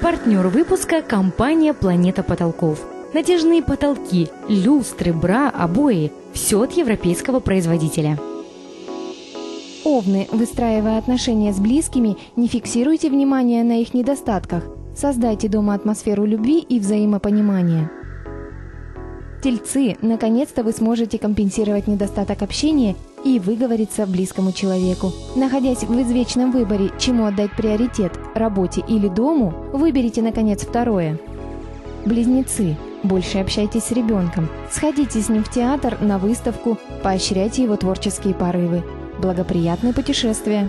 Партнер выпуска – компания «Планета потолков». Натяжные потолки, люстры, бра, обои – все от европейского производителя. Овны, выстраивая отношения с близкими, не фиксируйте внимание на их недостатках. Создайте дома атмосферу любви и взаимопонимания. Тельцы, наконец-то вы сможете компенсировать недостаток общения и выговориться близкому человеку. Находясь в извечном выборе, чему отдать приоритет – работе или дому, выберите, наконец, второе. Близнецы. Больше общайтесь с ребенком. Сходите с ним в театр, на выставку, поощряйте его творческие порывы. Благоприятные путешествия.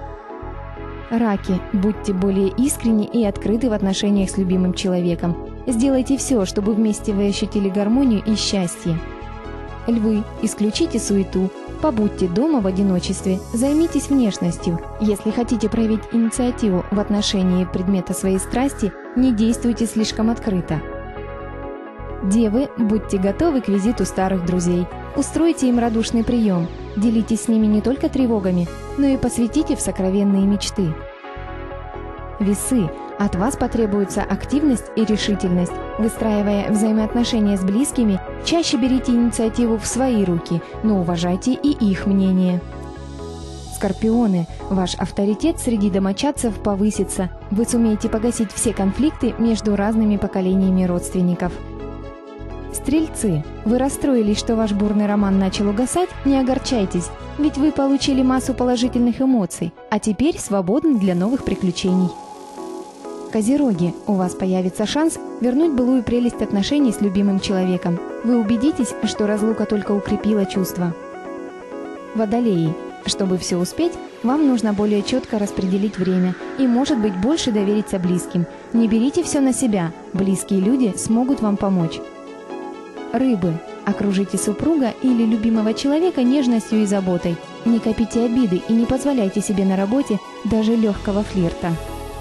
Раки. Будьте более искренни и открыты в отношениях с любимым человеком. Сделайте все, чтобы вместе вы ощутили гармонию и счастье. Львы. Исключите суету. Побудьте дома в одиночестве. Займитесь внешностью. Если хотите проявить инициативу в отношении предмета своей страсти, не действуйте слишком открыто. Девы, будьте готовы к визиту старых друзей. Устройте им радушный прием. Делитесь с ними не только тревогами, но и посвятите в сокровенные мечты. Весы. От вас потребуется активность и решительность. Выстраивая взаимоотношения с близкими, чаще берите инициативу в свои руки, но уважайте и их мнение. Скорпионы. Ваш авторитет среди домочадцев повысится. Вы сумеете погасить все конфликты между разными поколениями родственников. Стрельцы. Вы расстроились, что ваш бурный роман начал угасать? Не огорчайтесь, ведь вы получили массу положительных эмоций, а теперь свободны для новых приключений. Козероги. У вас появится шанс вернуть былую прелесть отношений с любимым человеком. Вы убедитесь, что разлука только укрепила чувства. Водолеи. Чтобы все успеть, вам нужно более четко распределить время и, может быть, больше довериться близким. Не берите все на себя, близкие люди смогут вам помочь. Рыбы. Окружите супруга или любимого человека нежностью и заботой. Не копите обиды и не позволяйте себе на работе даже легкого флирта.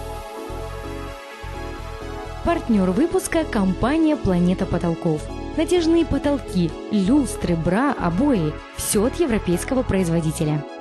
Партнер выпуска – компания «Планета потолков». Натяжные потолки, люстры, бра, обои – все от европейского производителя.